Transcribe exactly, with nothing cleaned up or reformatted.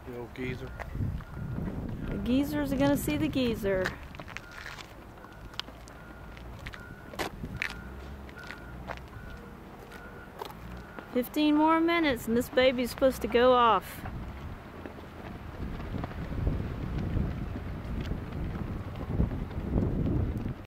The old geezer. The geezers are gonna see the geezer. Fifteen more minutes and this baby's supposed to go off.